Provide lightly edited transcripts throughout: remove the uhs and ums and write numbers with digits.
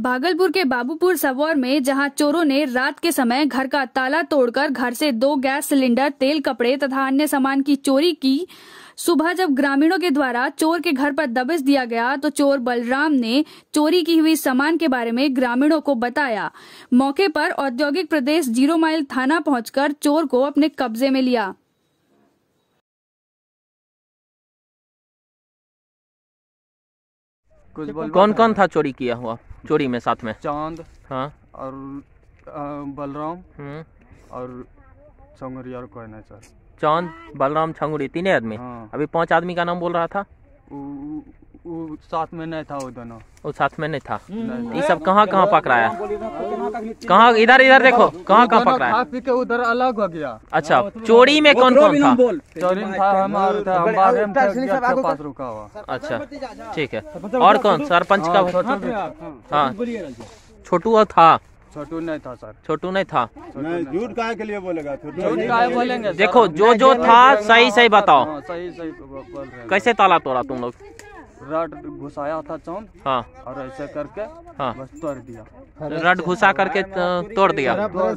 भागलपुर के बाबूपुर सवौर में जहां चोरों ने रात के समय घर का ताला तोड़कर घर से 2 गैस सिलेंडर, तेल, कपड़े तथा अन्य सामान की चोरी की, सुबह जब ग्रामीणों के द्वारा चोर के घर पर दबिश दिया गया तो चोर बलराम ने चोरी की हुई सामान के बारे में ग्रामीणों को बताया। मौके पर औद्योगिक प्रदेश 0 माइल थाना पहुंचकर चोर को अपने कब्जे में लिया। कौन कौन था चोरी किया हुआ? चोरी में साथ में चांद, हाँ, और बलराम और छंगुरी और कोई नहीं सर। चांद, बलराम, छंगुरी, 3 आदमी। हाँ। अभी 5 आदमी का नाम बोल रहा था। वो साथ में नहीं था, वो दोनों वो साथ में नहीं था। नहीं। ये सब कहाँ कहाँ पकड़ाया? कहाँ? इधर इधर देखो, कहाँ कहाँ पकड़ाया? खा पी के उधर अलग हो गया। अच्छा, चोरी में कौन कौन था? चोरी में था हम बाहर में गेट के पास रुका हुआ। अच्छा, ठीक है। और कौन? सरपंच का? हाँ, छोटू था। छोटू नहीं था सर। छोटू नहीं था। झूठ काहे के लिए बोलेगा? झूठ काहे बोलेंगे? देखो, जो था सही सही बताओ। हाँ, सही बोल रहे हैं। कैसे ताला तोड़ा तुम लोग? रड घुसाया था चांद, हाँ, और ऐसे करके हाँ, बस तोड़ दिया। रड घुसा करके तोड़ दिया।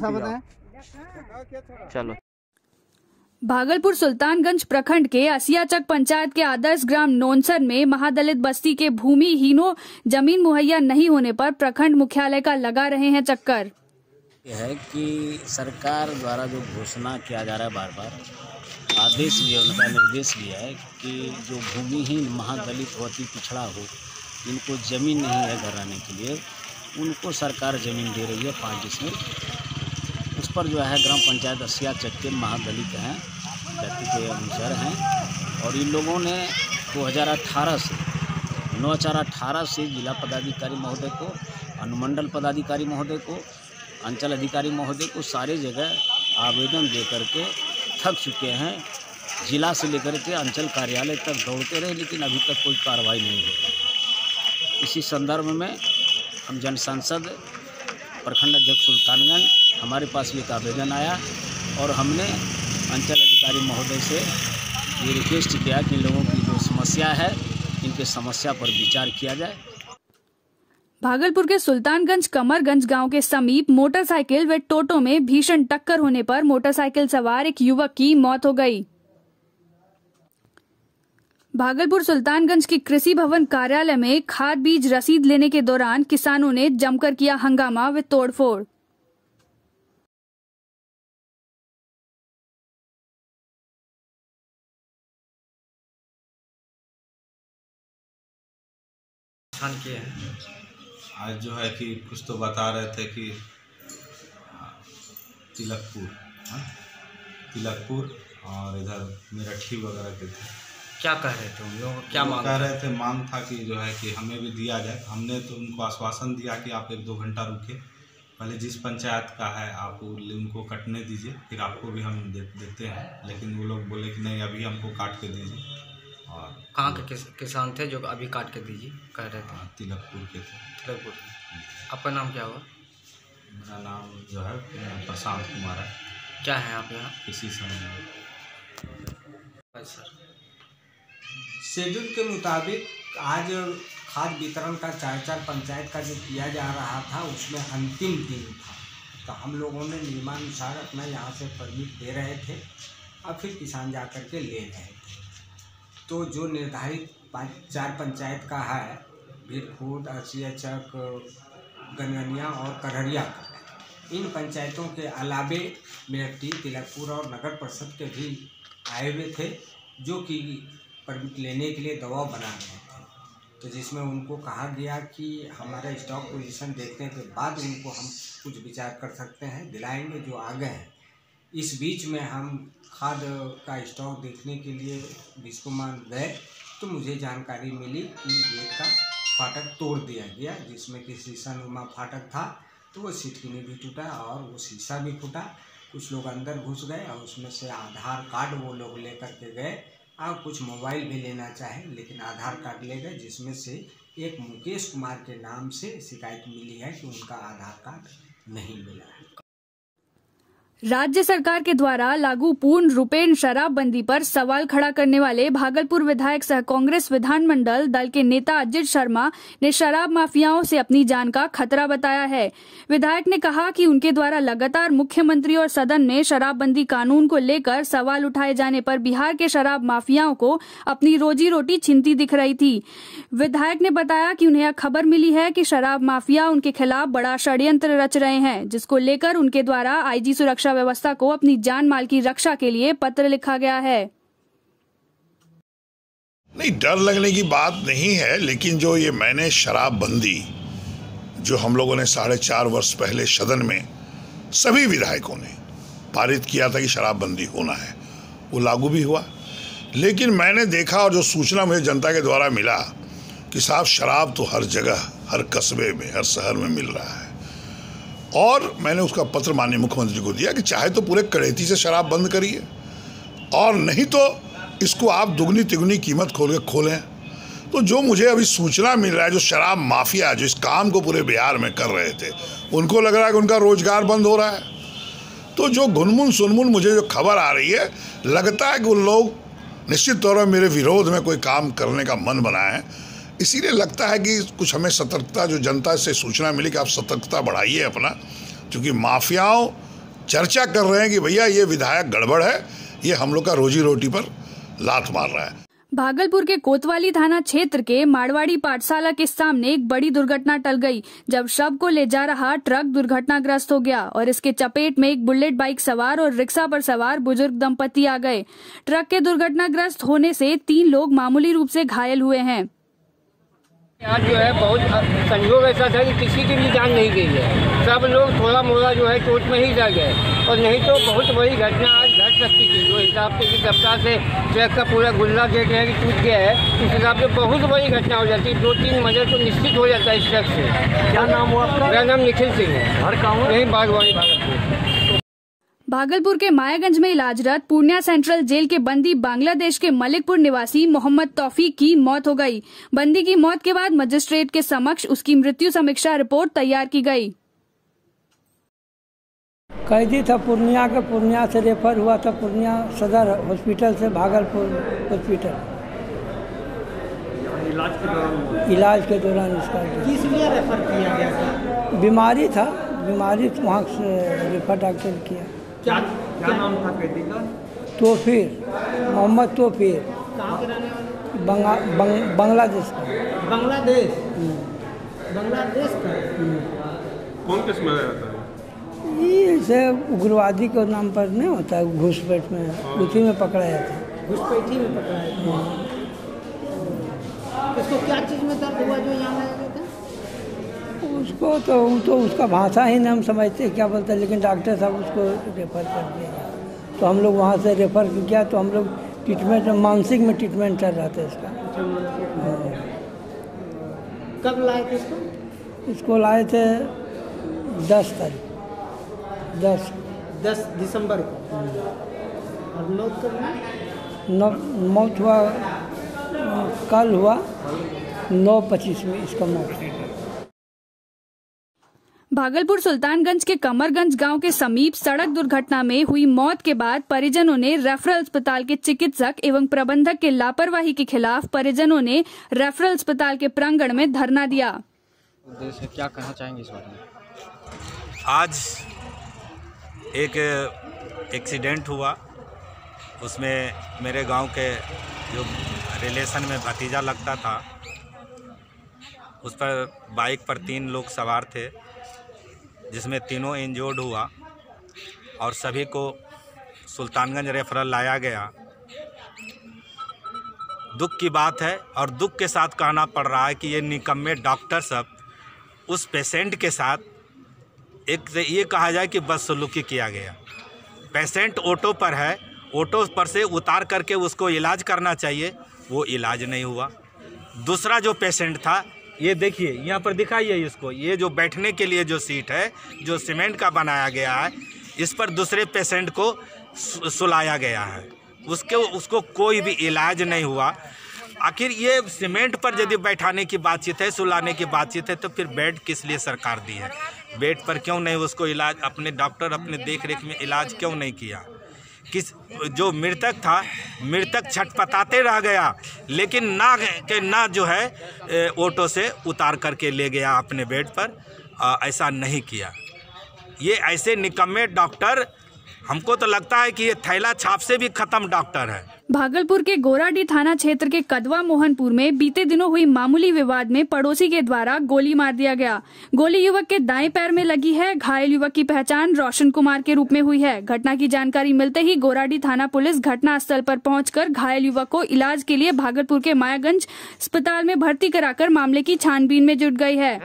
चलो। भागलपुर सुल्तानगंज प्रखंड के असियाचक पंचायत के आदर्श ग्राम नोनसर में महादलित बस्ती के भूमिहीनों जमीन मुहैया नहीं होने पर प्रखंड मुख्यालय का लगा रहे हैं चक्कर। यह है कि सरकार द्वारा जो घोषणा किया जा रहा है, बार बार आदेश भी है, उनका निर्देश भी है कि जो भूमिहीन महादलित हो, अति पिछड़ा हो, जिनको ज़मीन नहीं है घर रहने के लिए, उनको सरकार ज़मीन दे रही है 5 डिसमिल। उस पर जो है ग्राम पंचायत असियाचक के महादलित हैं, जाति के अनुसार हैं, और इन लोगों ने 2018 से 2018 से जिला पदाधिकारी महोदय को, अनुमंडल पदाधिकारी महोदय को, अंचल अधिकारी महोदय को सारे जगह आवेदन दे करके थक चुके हैं। जिला से लेकर के अंचल कार्यालय तक दौड़ते रहे, लेकिन अभी तक कोई कार्रवाई नहीं हो रही। इसी संदर्भ में हम जन सांसद प्रखंड अध्यक्ष सुल्तानगंज, हमारे पास एक आवेदन आया और हमने अंचल अधिकारी महोदय से ये रिक्वेस्ट किया कि इन लोगों की जो समस्या है, इनके समस्या पर विचार किया जाए। भागलपुर के सुल्तानगंज कमरगंज गांव के समीप मोटरसाइकिल व टोटो में भीषण टक्कर होने पर मोटरसाइकिल सवार एक युवक की मौत हो गई। भागलपुर सुल्तानगंज के कृषि भवन कार्यालय में खाद बीज रसीद लेने के दौरान किसानों ने जमकर किया हंगामा व तोड़फोड़। आज जो है कि कुछ तो बता रहे थे कि तिलकपुर और इधर मेरठी वगैरह के थे। क्या कह रहे थे उन लोग? क्या मांग कह रहे थे? मांग था कि जो है कि हमें भी दिया जाए। हमने तो उनको आश्वासन दिया कि आप 1-2 घंटा रुके, पहले जिस पंचायत का है आप उनको कटने दीजिए, फिर आपको भी हम देते हैं। लेकिन वो लोग बोले कि नहीं, अभी हमको काट के दीजिए। और कहाँ के किसान थे जो अभी काट के दीजिए कह रहे थे? तिलकपुर के थे। तिलकपुर। आपका नाम क्या हुआ? मेरा नाम जो है प्रशांत कुमार है। क्या है आप यहाँ? किसी समय सर, शेड्यूल के मुताबिक आज खाद वितरण का 4 पंचायत का जो किया जा रहा था, उसमें अंतिम दिन था, तो हम लोगों ने नियमानुसार अपना यहाँ से परमिट दे रहे थे और फिर किसान जा कर के ले रहे थे। तो जो निर्धारित 4 पंचायत का है, भीरखुर्द, असियाचक, गनगनिया और करहरिया का, इन पंचायतों के अलावे मेरठी, तिलकपुर और नगर परिषद के भी आए हुए थे, जो कि परमिट लेने के लिए दबाव बना रहे थे। तो जिसमें उनको कहा गया कि हमारा स्टॉक पोजीशन देखने के बाद उनको हम कुछ विचार कर सकते हैं, दिलाएंगे जो आ गए हैं। इस बीच में हम खाद का स्टॉक देखने के लिए बिस्कुमान गए तो मुझे जानकारी मिली कि गेट का फाटक तोड़ दिया गया, जिसमें कि शीशा नुमा फाटक था, तो वो सिटकिनी भी टूटा और वो शीशा भी फूटा। कुछ लोग अंदर घुस गए और उसमें से आधार कार्ड वो लोग लेकर के गए और कुछ मोबाइल भी लेना चाहे, लेकिन आधार कार्ड ले गए, जिसमें से एक मुकेश कुमार के नाम से शिकायत मिली है कि उनका आधार कार्ड नहीं मिला है। राज्य सरकार के द्वारा लागू पूर्ण रूपेण शराबबंदी पर सवाल खड़ा करने वाले भागलपुर विधायक सह कांग्रेस विधानमंडल दल के नेता अजित शर्मा ने शराब माफियाओं से अपनी जान का खतरा बताया है। विधायक ने कहा कि उनके द्वारा लगातार मुख्यमंत्री और सदन में शराबबंदी कानून को लेकर सवाल उठाए जाने पर बिहार के शराब माफियाओं को अपनी रोजी रोटी छिनती दिख रही थी। विधायक ने बताया कि उन्हें खबर मिली है कि शराब माफिया उनके खिलाफ बड़ा षड्यंत्र रच रहे हैं, जिसको लेकर उनके द्वारा आईजी सुरक्षा व्यवस्था को अपनी जान माल की रक्षा के लिए पत्र लिखा गया है। नहीं, डर लगने की बात नहीं है, लेकिन जो ये मैंने शराबबंदी जो हम लोगों ने 4.5 वर्ष पहले सदन में सभी विधायकों ने पारित किया था कि शराबबंदी होना है, वो लागू भी हुआ। लेकिन मैंने देखा और जो सूचना मुझे जनता के द्वारा मिला कि साहब शराब तो हर जगह, हर कस्बे में, हर शहर में मिल रहा है। और मैंने उसका पत्र माननीय मुख्यमंत्री को दिया कि चाहे तो पूरे कड़ेती से शराब बंद करिए और नहीं तो इसको आप दुगनी तिगुनी कीमत खोलें। तो जो मुझे अभी सूचना मिल रहा है, जो शराब माफिया जो इस काम को पूरे बिहार में कर रहे थे, उनको लग रहा है कि उनका रोजगार बंद हो रहा है। तो जो घुनमुन सुनमुन मुझे जो खबर आ रही है, लगता है कि उन लोग निश्चित तौर पर मेरे विरोध में कोई काम करने का मन बनाए। इसीलिए लगता है कि कुछ हमें सतर्कता, जो जनता से सूचना मिली कि आप सतर्कता बढ़ाइए अपना, क्योंकि माफियाओं चर्चा कर रहे हैं कि भैया ये विधायक गड़बड़ है, ये हम लोग का रोजी रोटी पर लात मार रहा है। भागलपुर के कोतवाली थाना क्षेत्र के मारवाड़ी पाठशाला के सामने एक बड़ी दुर्घटना टल गई, जब शव को ले जा रहा ट्रक दुर्घटनाग्रस्त हो गया और इसके चपेट में एक बुलेट बाइक सवार और रिक्शा पर सवार बुजुर्ग दंपति आ गए। ट्रक के दुर्घटनाग्रस्त होने से 3 लोग मामूली रूप से घायल हुए हैं। आज जो है बहुत संयोग ऐसा था कि किसी की भी जान नहीं गई है, सब लोग थोड़ा मोड़ा जो है चोट में ही रह गए, और नहीं तो बहुत बड़ी घटना आज घट सकती थी। जो हिसाब से कि रफ्तार से ट्रक का पूरा गुल्ला देख रहे हैं कि टूट गया है, इस हिसाब से बहुत बड़ी घटना हो जाती है। 2-3 मर्डर तो निश्चित हो जाता है इस ट्रक से। क्या नाम हुआ आपका? मेरा नाम निखिल सिंह है। हर गाँव यही बागवानी भागलपुर। भागलपुर के मायागंज में इलाजरत पूर्णिया सेंट्रल जेल के बंदी बांग्लादेश के मलिकपुर निवासी मोहम्मद तौफीक की मौत हो गई। बंदी की मौत के बाद मजिस्ट्रेट के समक्ष उसकी मृत्यु समीक्षा रिपोर्ट तैयार की गई। कैदी था पूर्णिया का, पूर्णिया से रेफर हुआ था पूर्णिया सदर हॉस्पिटल से भागलपुर हॉस्पिटल। इलाज के दौरान इसका किस लिए रेफर किया गया था? बीमारी था, बीमारी वहाँ से रेफर डॉक्टर किया। क्या नाम था कैदी का? तौफीक, मोहम्मद तौफीक। कहाँ के रहने वाले? बांग्लादेश का। बांग्लादेश? बांग्लादेश का? कौन किस में रहता है? ये से उग्रवादी के नाम पर नहीं होता है, घुसपैठ में, उसी में पकड़ाया था। घुसपैठी में पकड़ाया था। इसको क्या चीज़ में दर्द हुआ जो यहाँ लाया गया था? उसको तो उसका भाषा ही नहीं हम समझते क्या बोलते हैं, लेकिन डॉक्टर साहब उसको रेफ़र कर दिया। तो हम लोग वहाँ से रेफ़र किया, तो हम लोग ट्रीटमेंट, मानसिक में ट्रीटमेंट चल रहा था इसका। कब लाए थे इसको? इसको लाए थे 10 तारीख, 10 दिसंबर को। और मौत कब हुई? मौत हुआ कल हुआ 9:25 में इसका मौत हुई। भागलपुर सुल्तानगंज के कमरगंज गांव के समीप सड़क दुर्घटना में हुई मौत के बाद परिजनों ने रेफरल अस्पताल के चिकित्सक एवं प्रबंधक के लापरवाही के खिलाफ परिजनों ने रेफरल अस्पताल के प्रांगण में धरना दिया। क्या कहना चाहेंगे इस बारे में? आज एक एक्सीडेंट हुआ, उसमें मेरे गांव के जो रिलेशन में भतीजा लगता था, उस पर बाइक पर 3 लोग सवार थे, जिसमें तीनों इंजर्ड हुआ और सभी को सुल्तानगंज रेफरल लाया गया। दुख की बात है और दुख के साथ कहना पड़ रहा है कि ये निकम्मे डॉक्टर सब उस पेशेंट के साथ एक ये कहा जाए कि बदसलूकी किया गया। पेशेंट ऑटो पर है, ऑटो पर से उतार करके उसको इलाज करना चाहिए, वो इलाज नहीं हुआ। दूसरा जो पेशेंट था, ये देखिए यहाँ पर दिखाइए इसको, ये जो बैठने के लिए जो सीट है जो सीमेंट का बनाया गया है, इस पर दूसरे पेशेंट को सुलाया गया है, उसको कोई भी इलाज नहीं हुआ। आखिर ये सीमेंट पर यदि बैठाने की बातचीत है, सुलाने की बातचीत है, तो फिर बेड किस लिए सरकार दी है? बेड पर क्यों नहीं उसको इलाज, अपने डॉक्टर अपने देख रेख में इलाज क्यों नहीं किया? किस जो मृतक था, मृतक छटपटाते रह गया, लेकिन ना जो है ऑटो से उतार करके ले गया अपने बेड पर, ऐसा नहीं किया। ये ऐसे निकम्मे डॉक्टर, हमको तो लगता है कि ये थैला छाप से भी खत्म डॉक्टर है। भागलपुर के गोराडीह थाना क्षेत्र के कदवा मोहनपुर में बीते दिनों हुई मामूली विवाद में पड़ोसी के द्वारा गोली मार दिया गया। गोली युवक के दाएं पैर में लगी है। घायल युवक की पहचान रोशन कुमार के रूप में हुई है। घटना की जानकारी मिलते ही गोराडीह थाना पुलिस घटना स्थल पर पहुंचकर घायल युवक को इलाज के लिए भागलपुर के मायागंज अस्पताल में भर्ती कराकर मामले की छानबीन में जुट गई है।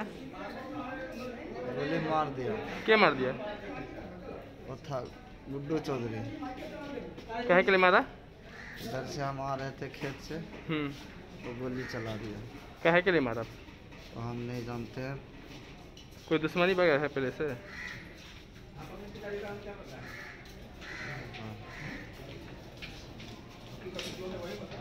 क्या मार दिया? वो था गुड्डू चौधरी। कहे के लिए मारा? इधर से हम आ रहे थे खेत से, तो गोली चला दिया। कहे के लिए मारा? तो हम नहीं जानते हैं। कोई दुश्मनी वगैरह है पहले से? हाँ।